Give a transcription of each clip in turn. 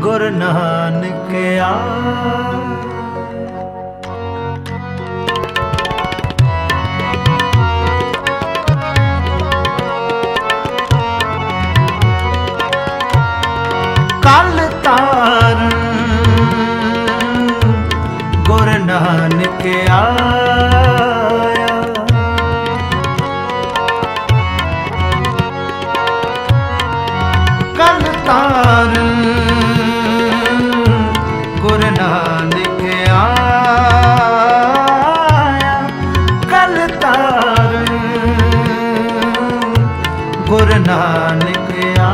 गुरु नानक आ कल तार गुरु नानक आया कल तार गुरु नानक आया कल तार गुरु नानक आया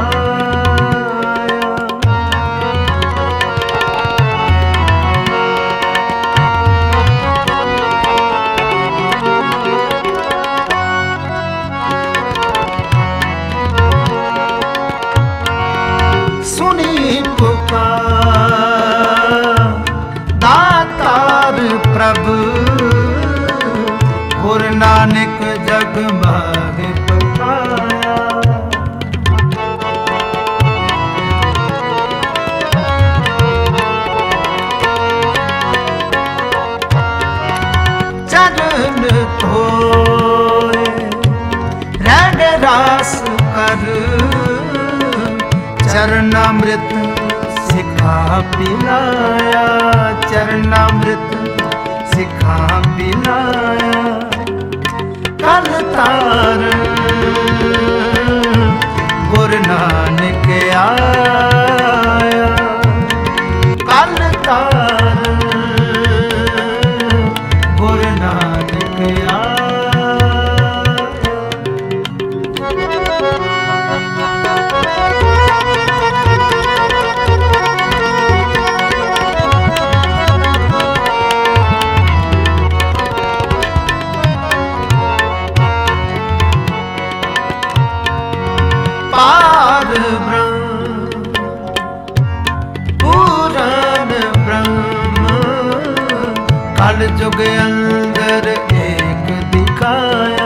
प्रभु गुरु नानक जग माग पठाया चरण धोए रंग रास कर चरणामृत सिखा पिलाया चरणामृत सिखा पिलाया कल तार गुरु नानक आया कल तार गुरु नानक आया पार ब्रह्म पूरन ब्रह्म कल जुग अंदर एक दिखाया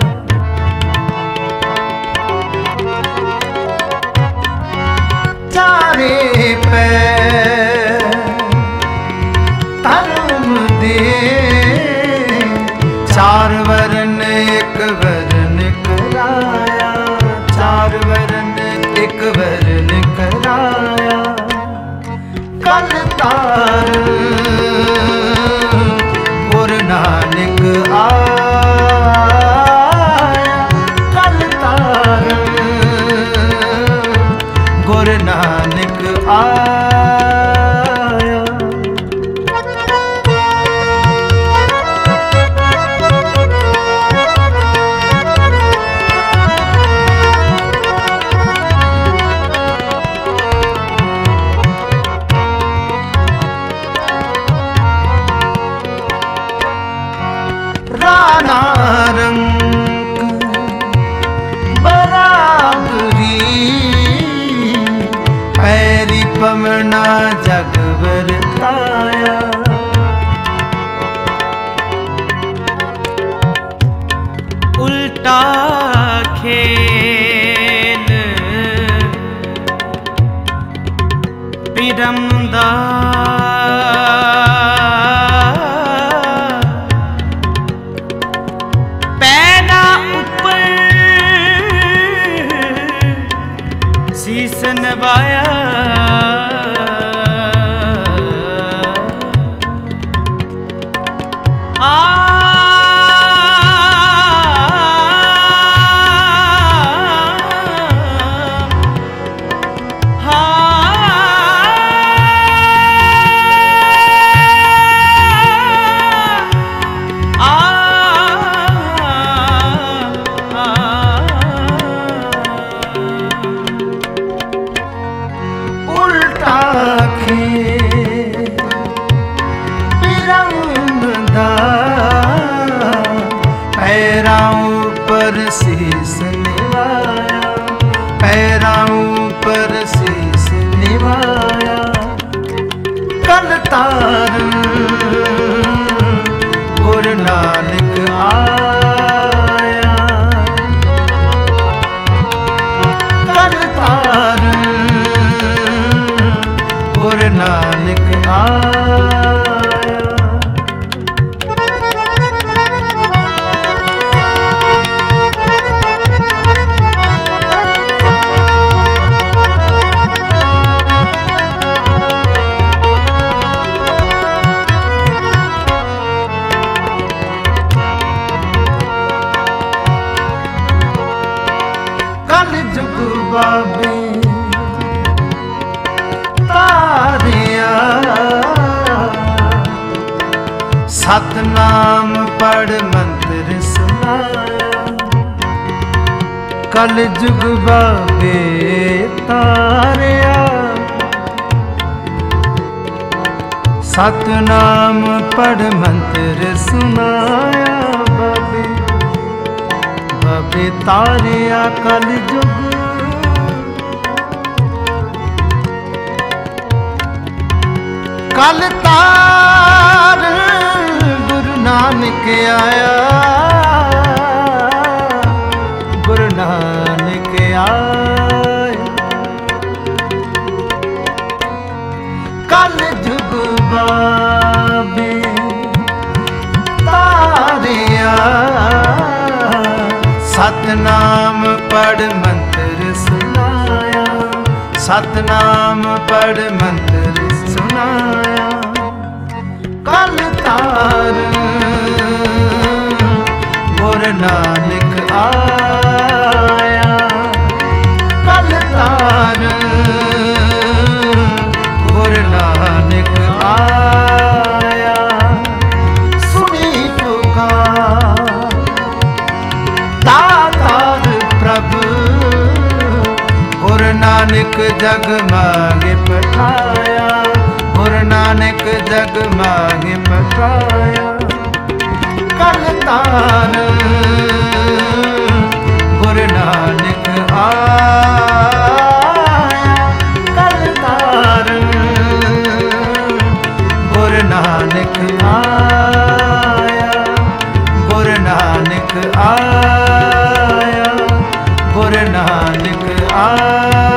चारे पैर धर्म दे चार वरण एक वरण कराया चार वरण एक वरण कराया कल तार गुरु नानक आया कल तार गुरु नानक आया राणा रंग बराबरी पैरी पमना जग बरताया उल्टा खेल पिरमदा शीस नवाया शीस निवाया पैरां पर शीस निवाया कल तार गुरु नानक आया कल तार गुरु नानक आया। कल जुग बाबे तारिया सतनाम पढ़ मंत्र सुनाया। कल जुग बाबे तारिया सतनाम पढ़ मंत्र सुनाया। बाबे बाबे तारिया कल जुग कल तार गुरु नानक आया। गुरु नानक आया। कल जुग बाबे तारिया सतनाम पढ़ मंत्र सुनाया। सतनाम पढ़ मंत्र सुनाया। कल तार गुरु नानक आया। कल तार गुरु नानक आया। सुनी पुकार दातार प्रभु गुरु नानक जग मांगे पठाया। गुरु नानक जग मांगे पठाया। कल तार गुरु नानक आया। कल तार गुरु नानक आया। गुरु नानक आया। गुरु नानक आया।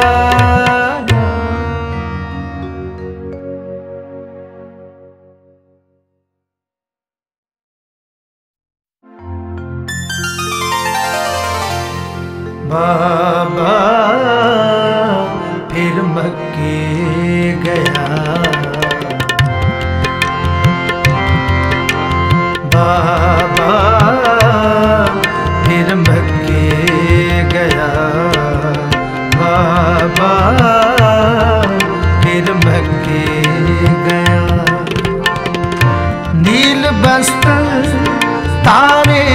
बाबा फिर मक्के गया। बाबा फिर मक्के गया। बाबा फिर मक्के गया। नील बस्त्र तारे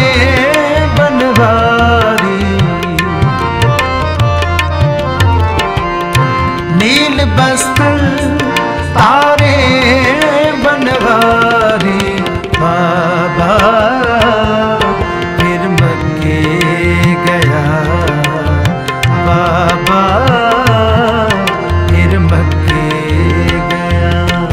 बनवारी। नील बस्त्र तारे बनवारी। बाबा फिर मक्के गया। बाबा फिर मक्के गया।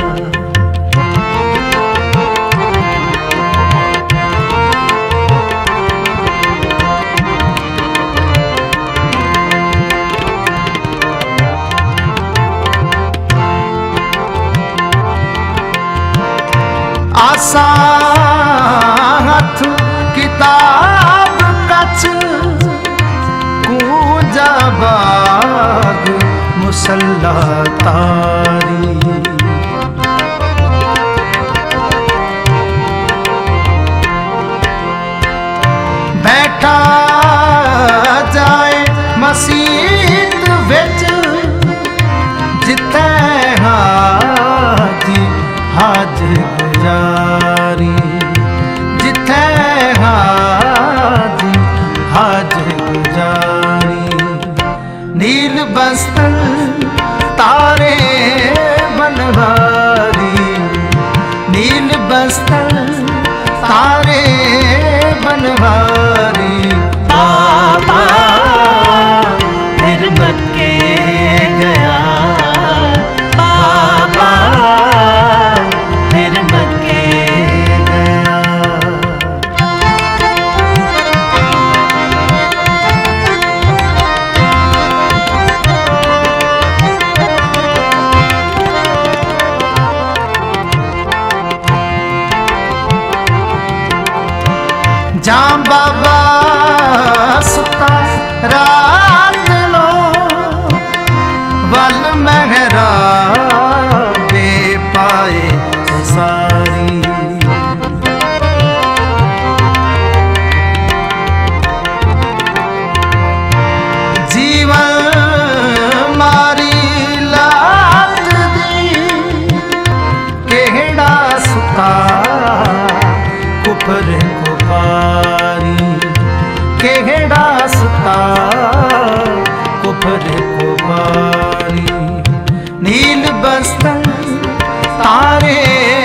आसा हथ किताब कच कूंजा बाग मुसल्ला तारी। बैठा जाए मसीत विच जिथे हाजी हाजिर गुजारी। जिथे हाजी हाजिर गुजारी। नील बस्त्र तारे जां बाबा सुता रात लो वल महरा बे पाए सारी। जीवन मारी लात दी केड़ा सुता कुपर कुपारी, केड़ा सुता कुपर कुपारी। नील बस्तर तारे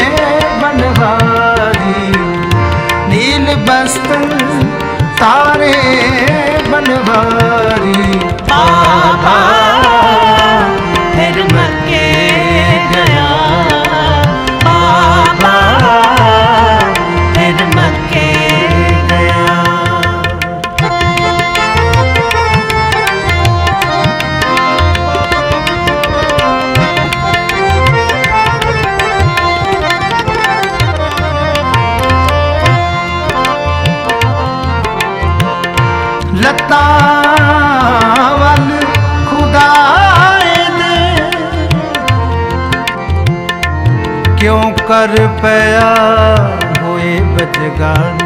बनवारी, नील बस्तर तारे बनवारी। बाबा फिर मक्के गया, बाबा फिर मक्के गया। लता वल खुदाए दे क्यों कर पया होए बजगारी।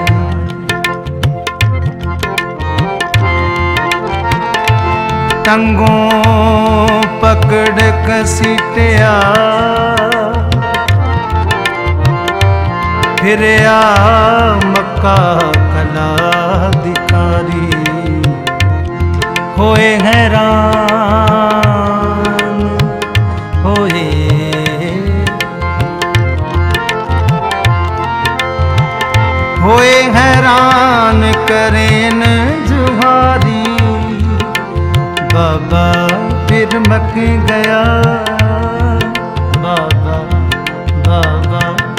टंगों पकड़ कसीटिया फिरया मक्का कला दिखारी। होए हैरान होए, होए हैरान करेन जुहारी। बाबा फिर मक गया, बाबा बाबा।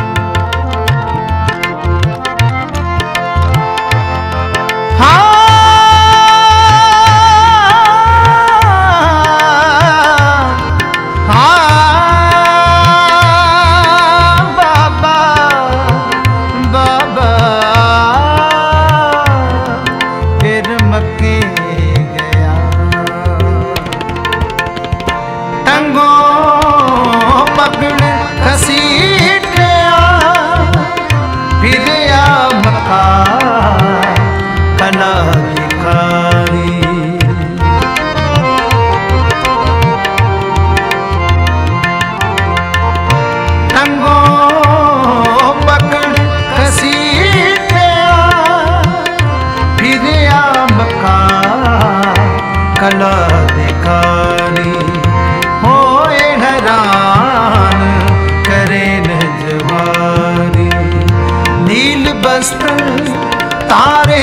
कला दिखारी। होए हैरान करे नजवारी। नील बस्तर तारे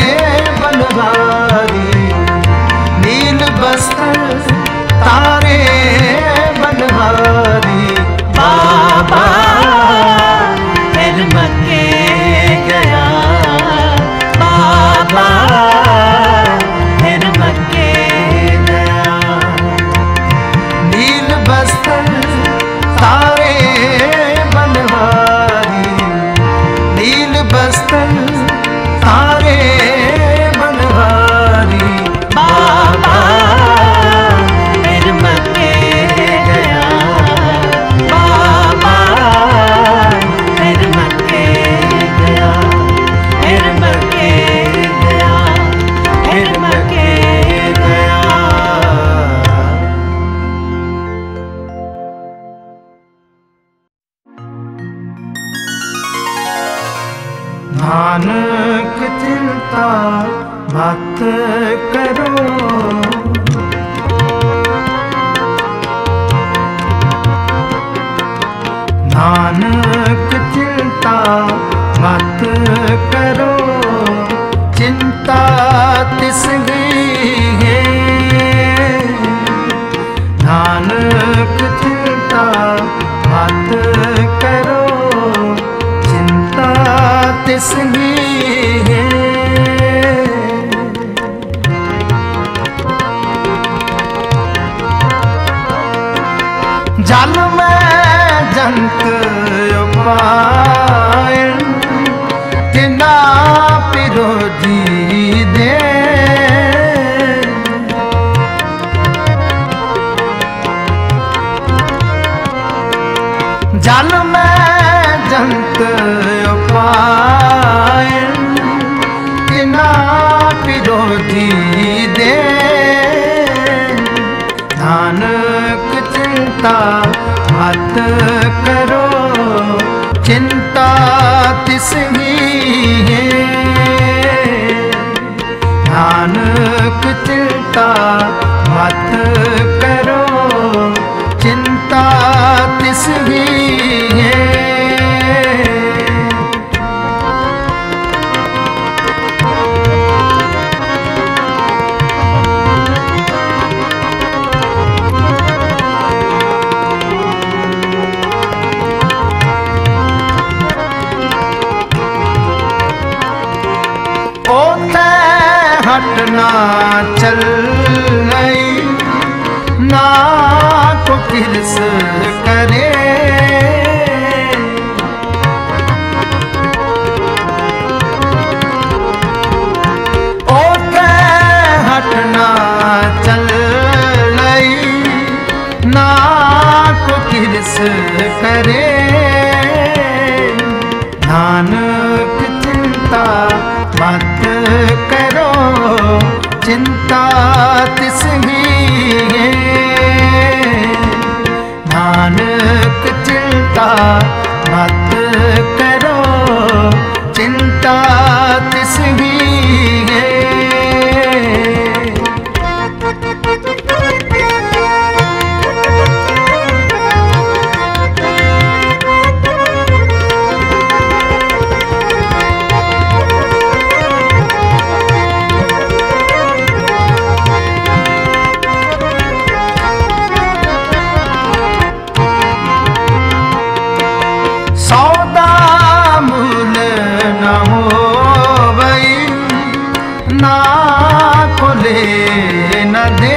बनवारी, नील बस्तर तारे बनवारी। बाबा फिर मक्के गया, बाबा फिर मक्के गया। नील बस्तर तारे बनवारी, नील बस्तर तारे बनवारी। बाबा फिर मक्के गया, बाबा फिर मक्के गया, फिर मक्के गया, फिर मक्के गया। नानक चिंता मत करो, नानक चिंता मत करो। चिंता तिसकी है, नानक चिंता मत करो। चिंता तिसकी है, जल में जंत उपाय तिना पिरो जल में जंत उपायन तिना विरोधी दे नानक चिंता मत करो चिंता तिसही है नानक चिंता मत करो चिंता तिसही है हटना चल नहीं ना को किरस करे ओते हटना चल नहीं ना को किरस करे नानक चिंता मत करो चिंता तिसही है नानक चिंता मत करो चिंता तिसही है ना को ले न दे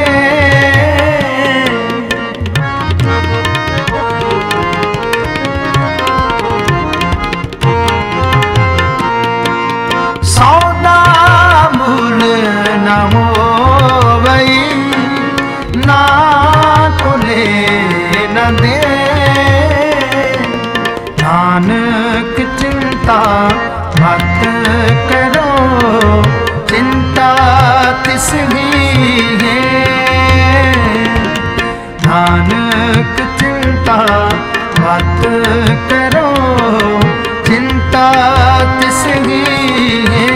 सौदा मूल न हो वही ना को ले न दे नानक चिंता मत करो चिंता तिसही है नानक चिंता मत करो चिंता तिसही है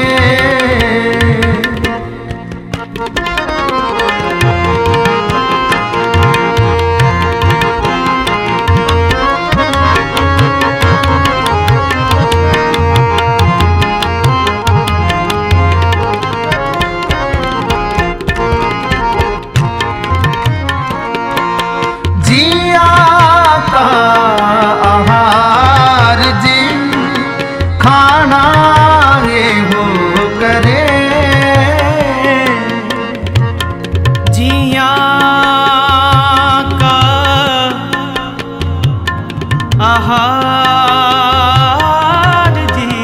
आहार जी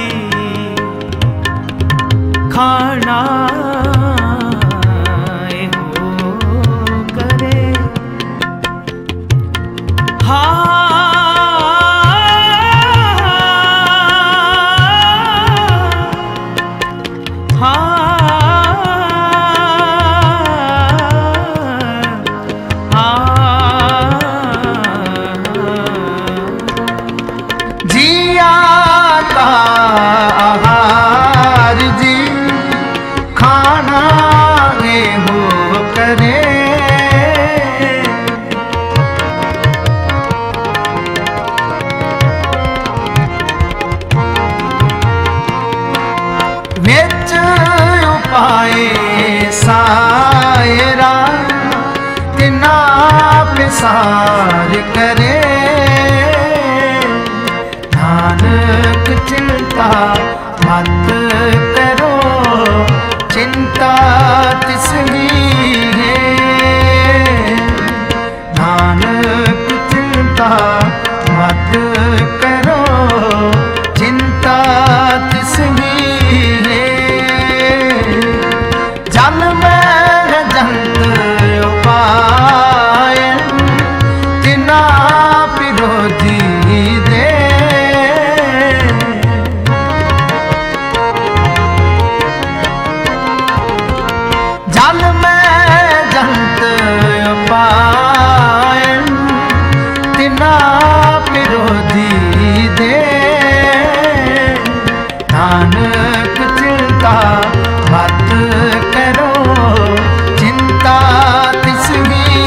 खाना हो करे आहार जी खाना हो करे विच उपाय सायरा तिना पिसार करे नानक चिंता मत करो चिंता तिसही है नानक चिंता मत करो चिंता तिसही है जल में जंत उपायन तिना विरोधी बोधी दे नानक चिंता मत करो चिंता तिसकी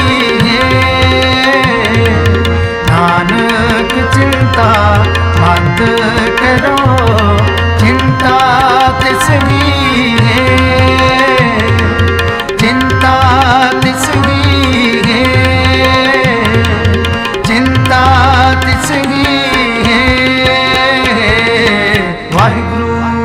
है नानक चिंता मत करो चिंता तिसकी है चिंता तिसकी है चिंता तिसकी है वाहिगुरु।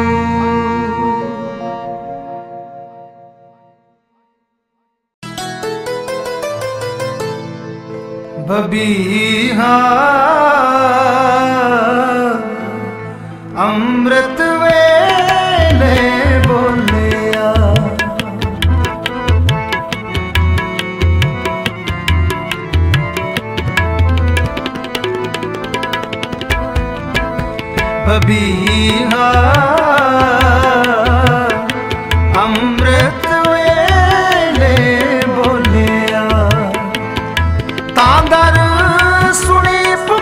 बबीहा अमृत वेले बोलिया बबीहा अमृत वेले बोलिया तांदर सुनी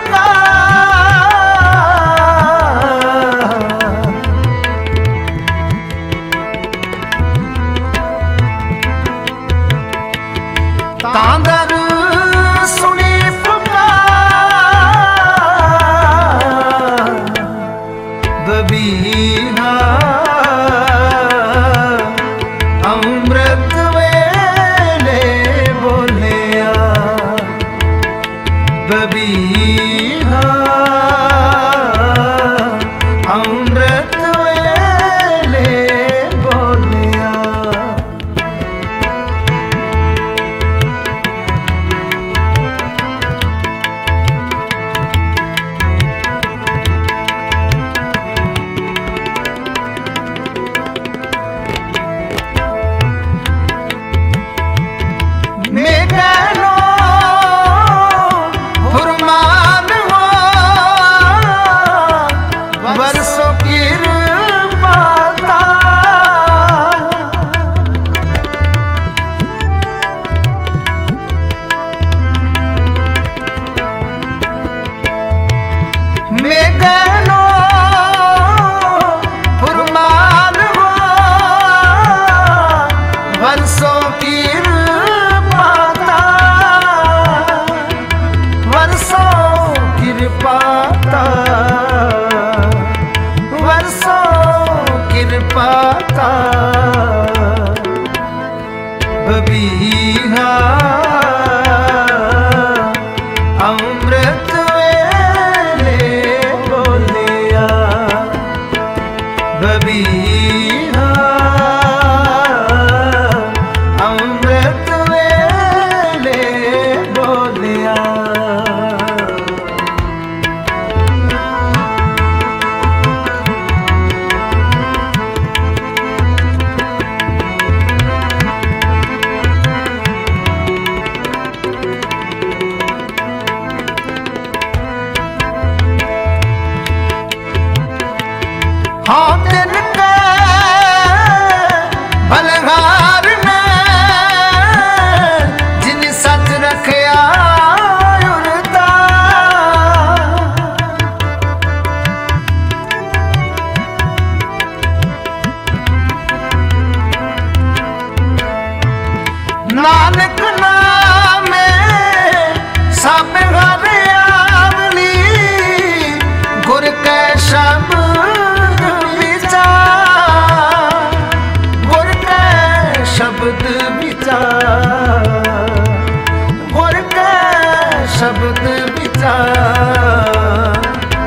तांदर सुनी पुकार बबीहा अमृत वेले बोलिया बबीहा अमृत वेले बोलिया बबीहा अमृत वेले बोलिया बबीहा अमृत वेले बोलिया हाँ दिन के बलहार ने जिन सच रखया उड़ता नानक नामे सब घर आवली गुर के शब्द शब्द विचार गुर के शब्द विचार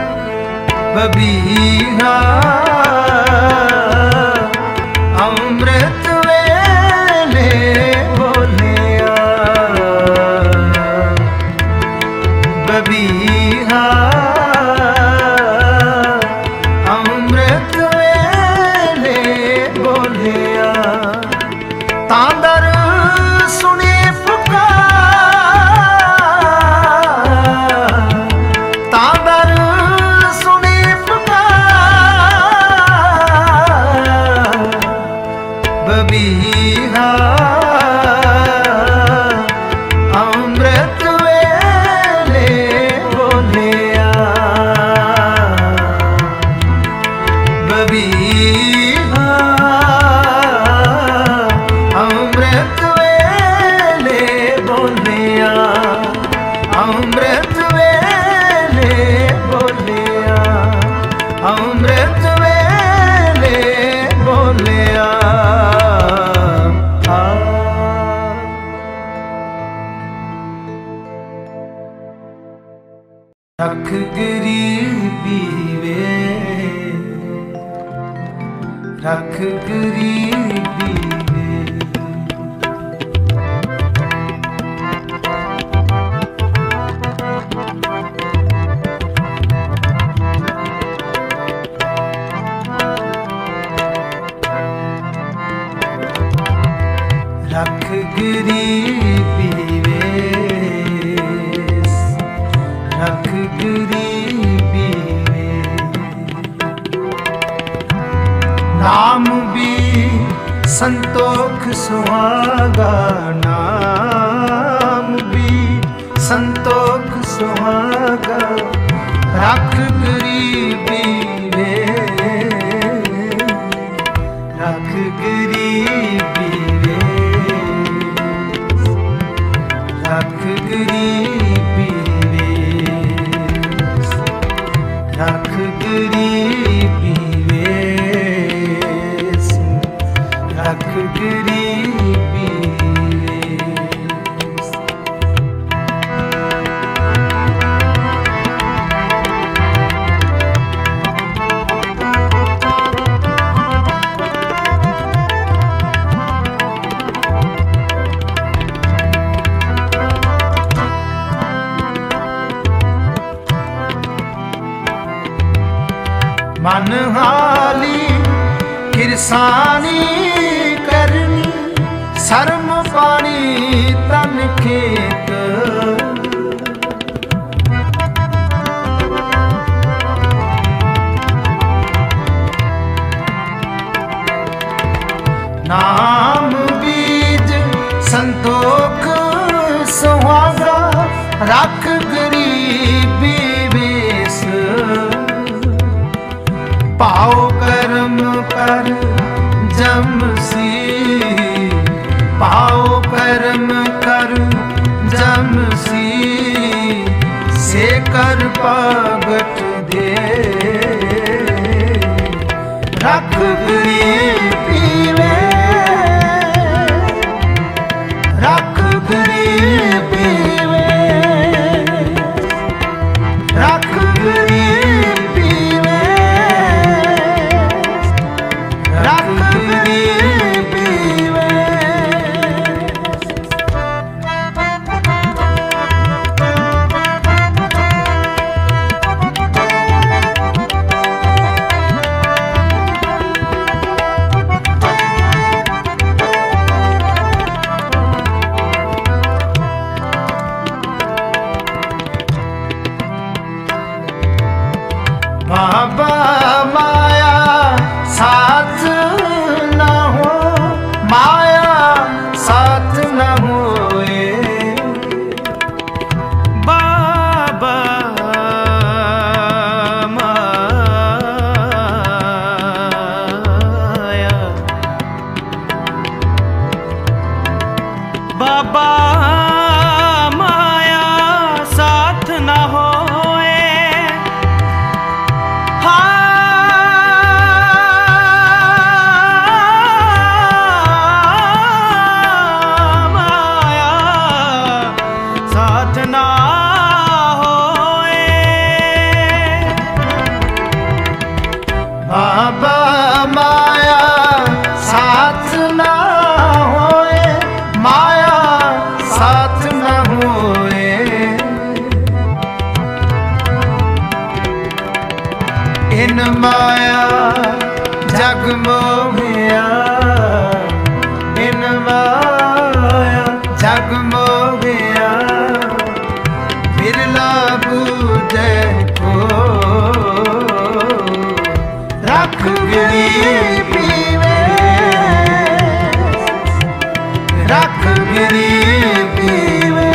बबीहा अमृत वेले बोलिया बबीहा अमृत वेले बोलिया तांदर सुनी पुकार तांदर सुनी पुकार बबीहा अमृत वेले बोलिया रख गरीबी वे, रख गरीबी वे। रख गरीबी वे, रख गरीबी वे। नाम भी संतोख सुहागा, नाम भी संतोख सुहागा। रख गरीबी वे, रख गरीबी वे, रख गरीबी वे, रख गरीबी वे, रख गरीबी वे। मन हाली किरसानी करनी, शर्म पानी तन खेत। नाम बीज संतोख सुहागा, रख गरीबी वेश। पाओ कर्म कर जमसी, पाओ कर्म कर जमसी। से कर पागट दे, रख गरीबी वे, रख गरीबी वे, रख गरीबी वे, रख गरीबी वे। बाबा माया साथ न हो, माया साथ न होए। बाबा माया, बाबा माया साथ न होए। बाबा माया साथ न होए, माया साथ न होए। इन माया जग मोहिया, इन माया जग मोहिया। बिरला बूझे को, रख गरीबी वे, रख गरीबी वे,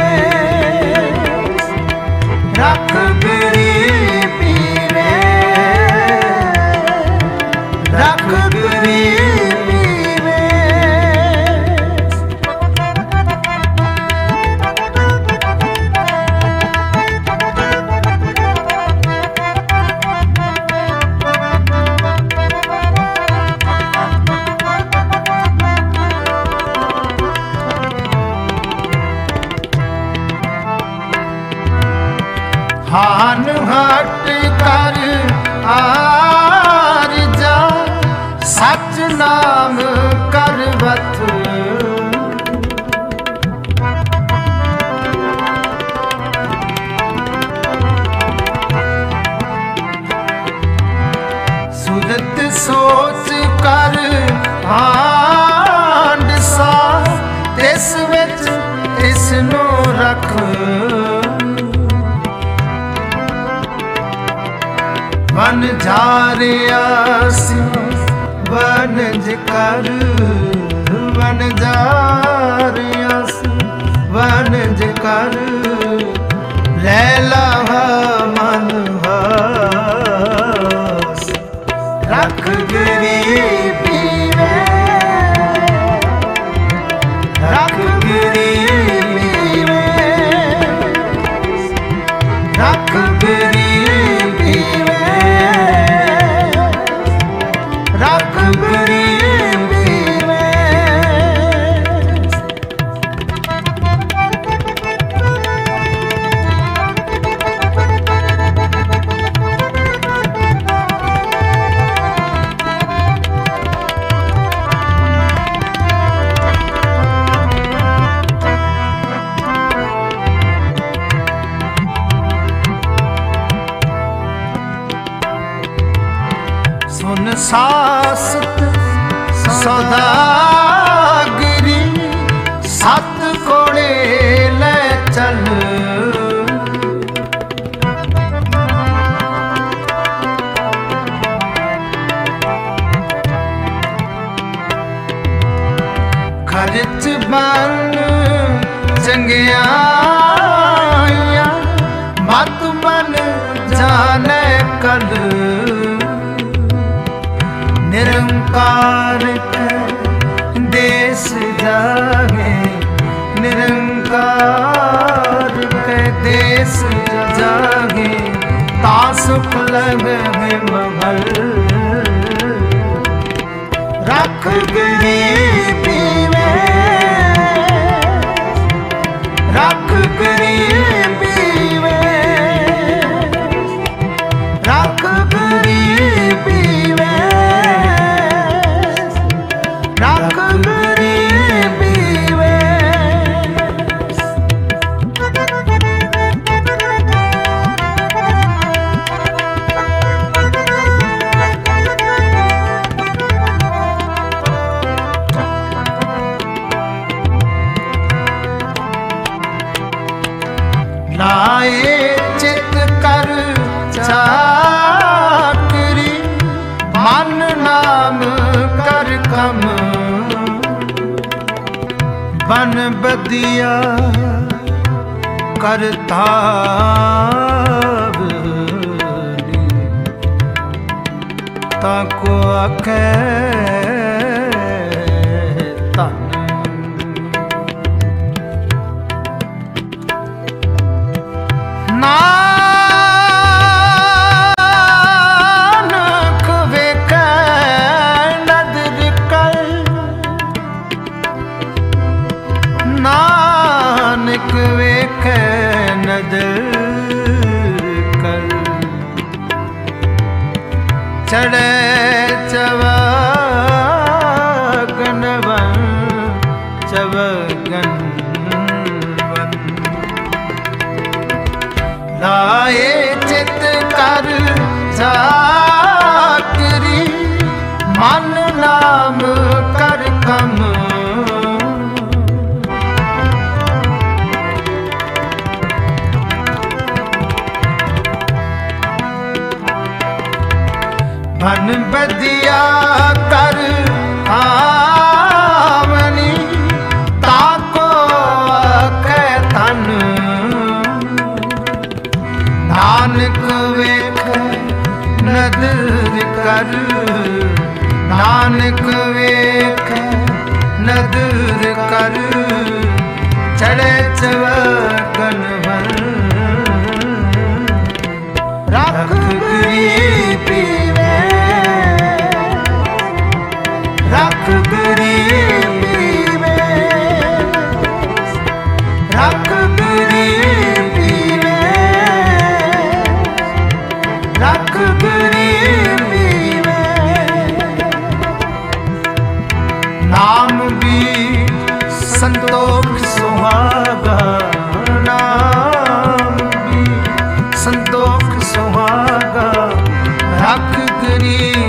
रख गरीबी वे, रख गरीबी। आन हट कर आर जा सच नाम करवत सुरत सोच कर आंड सा तिस विच तिसनों रख वन झारिया सी वनज कर वन झारिया सी वनज कर लैला मन हास रख गरीबी में रख गरीबी में रख गरीबी रख गरीबी सुन सासत सौदागरी सत कोड़े ले चल खर्च बन चंगियाइया मत मन जाने कल निरंकार के देश जागे निरंकार के देश जागे ता सुख लगे महल रख गरीबी में रख गरीबी में रख गरीबी में रख गरीबी में लाए चित कर चाकरी मन नाम कर कम बन बदिया करता ताको आखे तन नानक वेख नदर कर नानक वेख नदर कर चढ़े चवगन वन चवगन वन लाए चित कर चाकरी मन नाम कर कम मन बदिया कर आवनी ताको के तन नानक वेख नदर कर नानक वेख नदर कर चढ़े चवगन वन रख गरीबी में रख गरीबी में रख गरीबी में सुहागा, रख गरीब